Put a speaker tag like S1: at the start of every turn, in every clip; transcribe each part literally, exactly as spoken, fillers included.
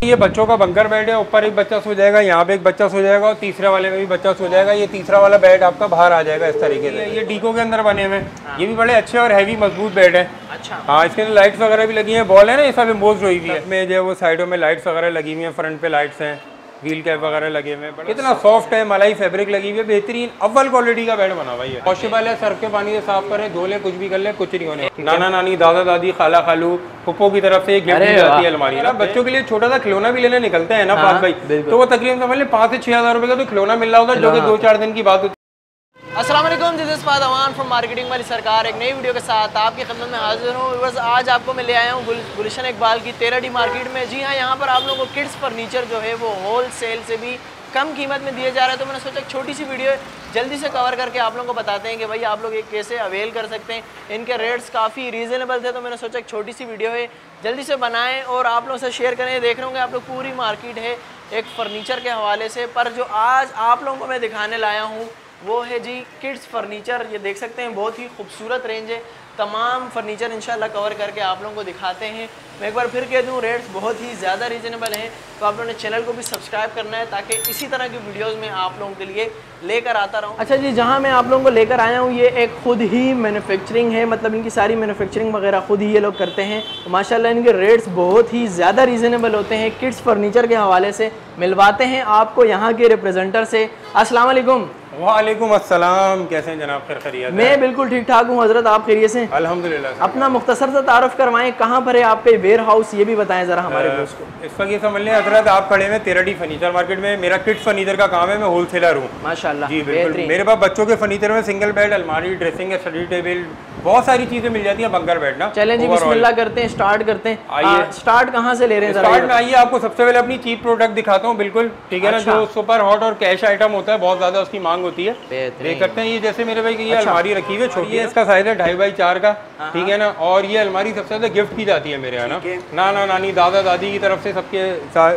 S1: ये बच्चों का बंकर बेड है, ऊपर एक बच्चा सो जाएगा, यहाँ पे एक बच्चा सो जाएगा और तीसरे वाले में भी बच्चा सो जाएगा। ये तीसरा वाला बेड आपका बाहर आ जाएगा इस तरीके से। ये डीको के अंदर बने हुए हैं, ये भी बड़े अच्छे और हैवी मजबूत बेड है। अच्छा हाँ, इसके अंदर लाइट्स वगैरह भी लगी हैं, बॉल है ना, ये सब एम्बोज्ड हुई हुई है। इसमें जो है वो साइडों में लाइट्स वगैरह लगी हुई हैं, फ्रंट पे लाइट्स हैं, व्हील कैप वगैरह लगे हुए हैं। इतना सॉफ्ट है, मलाई फैब्रिक लगी हुई है, बेहतरीन अव्वल क्वालिटी का बेड बना हुआ है। वॉशेबल है, सर्फ के पानी से साफ करें, धो ले, कुछ भी कर ले, कुछ नहीं होने। नाना नानी, दादा दादी, खाला खालू, फुप्पो की तरफ से एक गिफ्ट दी जाती है अलमारी। ना बच्चों के लिए छोटा सा खिलौना भी लेने निकलते हैं ना पास भाई, तो वो तकरीबन समझ ले पाँच से छह हजार रुपए का तो खिलौना मिल रहा होता है, जो कि दो चार दिन की बात होती है।
S2: अस्सलाम वालेकुम, this is Fahad Awan from marketing वाली सरकार। एक नई वीडियो के साथ आपकी खिदमत में हाजिर हूँ। बस आज आपको मैं ले आया हूँ गुल, गुलशन इकबाल की तेरह डी मार्केट में। जी हाँ, यहाँ पर आप लोगों को किड्स फर्नीचर जो है वो होल सेल से भी कम कीमत में दिए जा रहे हैं। तो मैंने सोचा एक छोटी सी वीडियो जल्दी से कवर करके आप लोगों को बताते हैं कि भाई आप लोग एक कैसे अवेल कर सकते हैं। इनके रेट्स काफ़ी रीज़नेबल थे, तो मैंने सोचा एक छोटी सी वीडियो है जल्दी से बनाएं और आप लोगों से शेयर करें। देख रहे होंगे आप लोग पूरी मार्केट है एक फ़र्नीचर के हवाले से, पर जो आज आप लोगों को मैं दिखाने लाया हूँ वो है जी किड्स फर्नीचर। ये देख सकते हैं बहुत ही खूबसूरत रेंज है, तमाम फर्नीचर इंशाल्लाह कवर करके आप लोगों को दिखाते हैं। मैं एक बार फिर कह दूं, रेट्स बहुत ही ज़्यादा रीजनेबल हैं, तो आप लोगों ने चैनल को भी सब्सक्राइब करना है ताकि इसी तरह की वीडियोस में आप लोगों के लिए लेकर आता रहूं। अच्छा जी, जहां मैं आप लोगों को लेकर आया हूं ये एक खुद ही मैन्युफैक्चरिंग है, मतलब इनकी सारी मैन्युफैक्चरिंग वगैरह खुद ही ये लोग करते हैं। तो माशाल्लाह इनके रेट्स बहुत ही ज़्यादा रीज़नेबल होते हैं। किड्स फर्नीचर के हवाले से मिलवाते हैं आपको यहाँ के रिप्रेजेंटर से। अस्सलाम वालेकुम।
S1: वालेकुम अस्सलाम, कैसे हैं जनाब? खैर खैरियत?
S2: मैं बिल्कुल ठीक ठाक हूँ हजरत, आप खैरियत से?
S1: अल्हम्दुलिल्लाह।
S2: अपना मुख्तसर सा तारुफ करवाएं, कहाँ पर है आपके वेयर हाउस, ये भी बताएं जरा हमारे दोस्त को।
S1: इस वक्त ये समझ लें हजरत, आप खड़े हैं तेरह डी फर्नीचर मार्केट में। मेरा किड्स फर्नीचर का काम है, मैं होलसेलर हूँ। माशाल्लाह जी बिल्कुल। मेरे पास बच्चों के फर्नीचर में सिंगल बेड, अलमारी, ड्रेसिंग, स्टडी टेबल, बहुत सारी चीजें मिल जाती है बंकर बेड ना।
S2: चलें जी, बिस्मिल्लाह करते हैं, स्टार्ट करते हैं। आइए, स्टार्ट कहाँ से ले रहे हैं?
S1: स्टार्ट में आइए, आपको सबसे पहले अपनी चीप प्रोडक्ट दिखाता हूँ। बिल्कुल ठीक है ना, जो सुपर हॉट और कैश आइटम होता है, बहुत ज्यादा उसकी मांग होती है, देख सकते हैं। ये जैसे मेरे भाई की ये अलमारी रखी हुई है, छोटी है, इसका साइज है ढाई बाई चार का, ठीक है ना। और ये अलमारी सबसे ज्यादा गिफ्ट की जाती है मेरे यहाँ ना, नाना नानी, दादा दादी की तरफ से सबके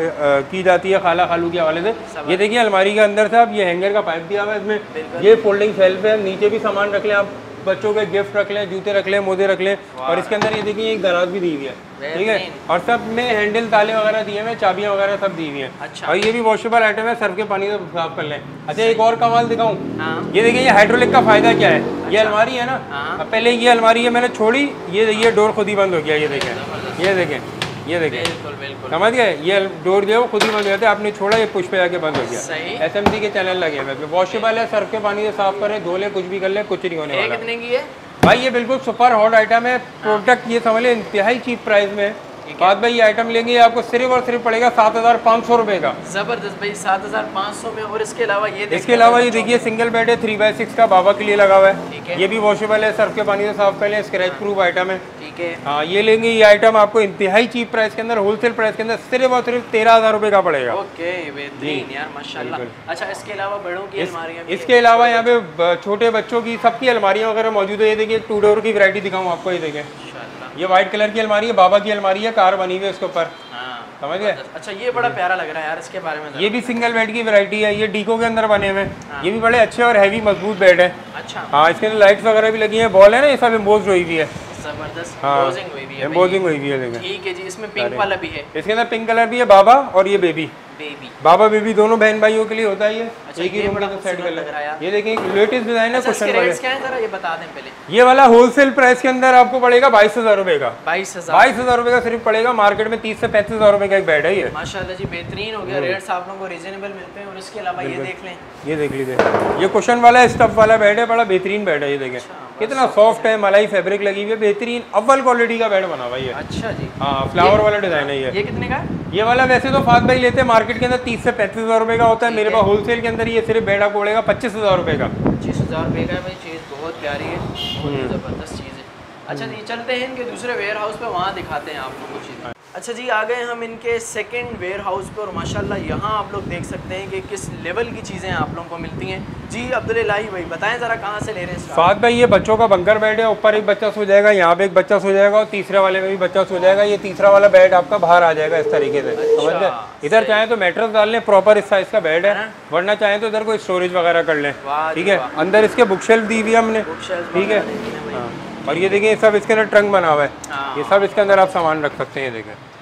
S1: की जाती है, खाला खालू के हवाले से। ये देखिए अलमारी के अंदर साहब ये हैंगर का पाइप दिया हुआ है इसमें, ये फोल्डिंग शेल्फ है, नीचे भी सामान रख लें आप, बच्चों के गिफ्ट रख लें, जूते रख लें, मोजे रख लें। और इसके अंदर ये देखिए एक दराज भी दी हुई है, ठीक है। और सब में हैंडल, ताले वगैरह दिए हुए, चाबियां वगैरह सब दी हुई हैं। अच्छा। और ये भी वॉशेबल आइटम है, सर्फ के पानी से साफ कर लें। अच्छा, एक और कमाल दिखाऊं? हाँ। ये देखिए ये हाइड्रोलिक का फायदा क्या है। अच्छा। ये अलमारी है ना, हाँ। पहले ये अलमारी है, मैंने छोड़ी, ये ये डोर खुद ही बंद हो गया। ये देखें, ये देखें, ये देखें, समझ गए? ये डोर जो है वो खुद ही बंद हो जाता है, आपने छोड़ा, ये पुश पे जाके बंद हो गया। एसएमसी के चैनल लगे हुए, वॉशेबल है, सर्फ के पानी से साफ करें, धो ले, कुछ भी कर ले, कुछ नहीं होने वाला। कितने की है भाई? ये बिल्कुल सुपर हॉट आइटम है। प्रोडक्ट ये समझ ले इंतहाई चीप प्राइस में। बात भाई ये आइटम लेंगे आपको सिर्फ और सिर्फ पड़ेगा सात हजार पाँच सौ रुपए का। जबरदस्त भाई, सात हजार पाँच सौ में। और इसके अलावा ये इसके अलावा ये देखिए सिंगल बेड है, थ्री बाई सिक्स का, बाबा के लिए लगा हुआ है। ये भी वॉशेबल है, सर्फ के पानी से साफ कर लें, स्क्रैच प्रूफ आइटम है, ठीक है। हाँ, ये लेंगे, ये आइटम आपको इंतहाई चीप प्राइस के अंदर, होलसेल प्राइस के अंदर सिर्फ और सिर्फ तेरह हजार रुपए का पड़ेगा।
S2: ओके, बेहतरीन यार, माशाल्लाह। अच्छा, इसके अलावा बड़ों की अलमारियां?
S1: इसके अलावा यहाँ पे छोटे बच्चों की सबकी अलमारियां वगैरह मौजूद है। ये देखिए टू डोर की वैरायटी दिखाऊं आपको, ये देखें, ये व्हाइट कलर की अलमारी है, बाबा की अलमारी है, कार बनी हुई है उसके ऊपर, समझ गए? अच्छा, ये बड़ा प्यारा लग रहा है यार, इसके बारे में। ये भी सिंगल बेड की वैरायटी है, ये डीको के अंदर बने हुए हैं। ये भी बड़े अच्छे और हैवी मजबूत बेड है। अच्छा हाँ, इसके अंदर लाइट्स वगैरह भी लगी है, बॉल है ना, ये सब एम्बोज्ड हुई हुई है। जबरदस्त एम्बोजिंग हुई हुई है, एम्बोजिंग हुई हुई है, ठीक है जी। इसमें पिंक वाला भी है, इसके अंदर पिंक कलर भी है, बाबा और ये बेबी। बेबी बाबा बेबी दोनों बहन भाइयों के लिए होता है ये। अच्छा, एक ही रूम में सेट कर लग रहा है। ये देखिए लेटेस्ट डिजाइन है, क्वेश्चन वाले क्या है जरा ये बता दें पहले। ये वाला होलसेल प्राइस के अंदर आपको पड़ेगा बाईस हजार रुपए का। बाईस हजार बाईस हजार रुपए का सिर्फ पड़ेगा। मार्केट में तीस से पैंतीस हजार रुपए का एक बेड है ये। माशाल्लाह जी, बेहतरीन हो गया, रेट्स आप लोगों को रीजनेबल मिलते हैं। और इसके अलावा ये देख लें, ये देख लीजिए, ये क्वेश्चन वाला स्टफ वाला बेड है, बड़ा बेहतरीन बेड है। ये देखें कितना सॉफ्ट है, मलाई फैब्रिक लगी हुई है, बेहतरीन अव्वल क्वालिटी का बेड बना हुआ है। अच्छा जी हाँ, फ्लावर वाला डिजाइन है ये। ये कितने का? ये वाला वैसे तो फात भाई लेते हैं मार्केट के अंदर तीस से पैंतीस हजार रुपए का होता है, मेरे पास होलसेल के अंदर ये सिर्फ बेड आपको पड़ेगा पच्चीस हजार रुपए का। पच्चीस हजार रुपए का भाई, चीज़ बहुत प्यारी है, बहुत जबरदस्त चीज़ है। अच्छा जी, चलते हैं इनके दूसरे वेयर हाउस पे, वहाँ दिखाते हैं आप लोगों को चीज़ें। अच्छा जी, आ गए हम इनके सेकंड वेयर हाउस पे और माशाल्लाह यहाँ आप लोग देख सकते हैं कि किस लेवल की चीज़ें आप लोगों को मिलती हैं। जी अब्दुल्लाही भाई बताएं ज़रा कहाँ से ले रहे हैं? फात भाई ये बच्चों का बंकर बेड है, ऊपर एक बच्चा सो जाएगा, यहाँ पे एक बच्चा सो जाएगा और तीसरे वाले में भी बच्चा सो जाएगा। ये तीसरा वाला बेड आपका बाहर आ जाएगा इस तरीके से, समझ गए? इधर चाहे तो मैट्रेस डाल लें, प्रॉपर इस साइज का बेड है, वरना चाहे तो इधर कोई स्टोरेज वगैरह कर लें, ठीक है। अंदर इसके बुक शेल्फ दी हुई है हमने, ठीक है। और ये देखिए सब इसके अंदर ट्रंक बना हुआ है, ये सब इसके अंदर आप सामान रख सकते हैं। देखें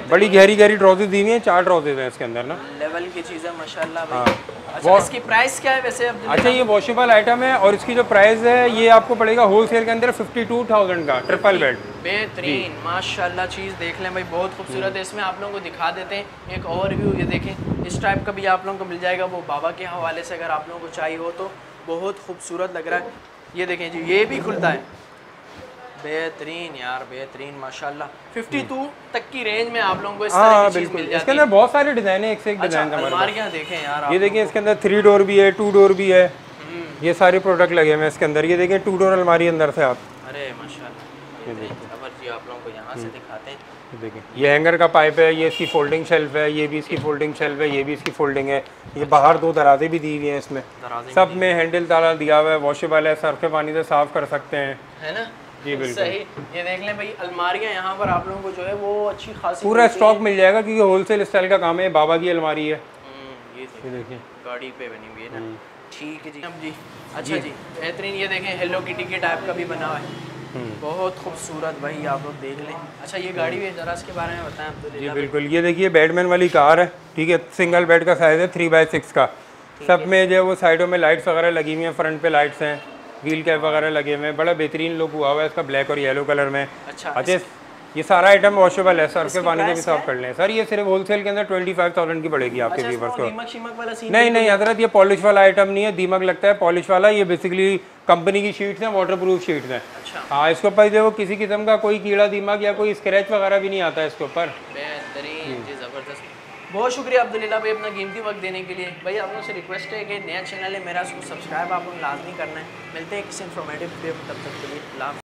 S1: बड़ी गहरी गहरी ट्राउजर्स दी हुई हैं, चार ट्राउजर्स हैं इसके अंदर ना,
S2: लेवल की चीज़ है माशाल्लाह भाई।
S1: हाँ।
S2: अच्छा इसकी प्राइस क्या है वैसे अब?
S1: अच्छा ये वॉशेबल आइटम है और इसकी जो प्राइस है ये आपको पड़ेगा होलसेल के अंदर फिफ्टी टू थाउजेंड का ट्रिपल बेड।
S2: बेहतरीन माशाल्लाह चीज़ देख लें भाई, बहुत खूबसूरत है। इसमें आप लोगों को दिखा देते हैं एक और व्यू, ये देखें इस टाइप का भी आप लोगों को मिल जाएगा, वो बाबा के हवाले से अगर आप लोगों को चाहिए हो तो बहुत खूबसूरत लग रहा है। ये देखें जी ये भी खुलता है, बेहतरीन यार बेहतरीन माशाल्लाह। बावन तक की रेंज में आप लोगों को इस तरह की चीज़ मिल जाती है।
S1: इसके अंदर बहुत सारे डिज़ाइन है, एक से एक
S2: अच्छा,
S1: डिज़ाइन हमारे
S2: अलमारियाँ देखें यार,
S1: ये देखिए इसके अंदर थ्री डोर भी है, टू डोर भी है, ये सारे प्रोडक्ट लगे हुए हैं इसके अंदर। ये देखिए टू डोर अलमारी अंदर से आप,
S2: अरे माशाल्लाह, ये देखिए आप लोगों को यहाँ से दिखाते हैं।
S1: देखिए ये हैंगर का पाइप है, ये इसकी फोल्डिंग शेल्फ है, ये भी इसकी फोल्डिंग शेल्फ है, ये भी इसकी फोल्डिंग है। ये बाहर दो दराजे भी दी हुई हैं इसमें, सब में हैंडल ताला दिया हुआ है, वॉशेबल है, सर्फ के पानी से साफ कर सकते हैं,
S2: है ना
S1: जी बिल्कुल
S2: सही। ये देख लें भाई अलमारियाँ यहाँ पर आप लोगों को जो है वो अच्छी खासी
S1: पूरा स्टॉक मिल जाएगा क्योंकि होलसेल स्टाइल का काम है। बाबा की अलमारी है,
S2: ये
S1: देखिए
S2: गाड़ी पे बनी हुई है ना, ठीक है जी। अब जी अच्छा जी बेहतरीन, ये देखें हेलो किटी के टाइप का भी बना हुआ है, बहुत खूबसूरत भाई आप लोग देख लें। अच्छा ये गाड़ी भी जरा इसके बारे में बताएं आप।
S1: जी बिल्कुल, ये देखिए बैटमैन वाली कार है, ठीक है, सिंगल बेड का साइज़ है, थ्री बाई सिक्स का, सब में जो है वो साइडों में लाइट्स वगैरह लगी हुई हैं, फ्रंट पे लाइट्स हैं, व्हील कैप वगैरह लगे हुए हैं, बड़ा बेहतरीन लुक हुआ हुआ है इसका, ब्लैक और येलो कलर में।
S2: अच्छा
S1: अच्छा ये सारा आइटम वॉशेबल है, सर के पानी से भी साफ कर लें। सर ये सिर्फ होलसेल के अंदर ट्वेंटी फाइव थाउजेंड की पड़ेगी आपके व्यूवर्स को।
S2: दीमक शीमक वाला सीन
S1: नहीं नहीं हजरत, ये पॉलिश वाला आइटम नहीं है, दीमक लगता है पॉलिश वाला, ये बेसिकली कंपनी की शीट्स हैं, वाटर प्रूफ शीट्स हैं।
S2: अच्छा
S1: हाँ, इसके ऊपर जो किसी किस्म का कोई कीड़ा दीमक या कोई स्क्रैच वगैरह भी नहीं आता है इसके ऊपर।
S2: बेहतरीन जी, ज़बरदस्त। बहुत शुक्रिया अब्दुल्ला भाई अपना कीमती वक्त देने के लिए। भाई आप लोगों से रिक्वेस्ट है कि नया चैनल है मेरा, उसको सब्सक्राइब आप लोग लाजमी करना है। मिलते हैं किसी इन्फॉर्मेटिव वीडियो, तब तक के लिए।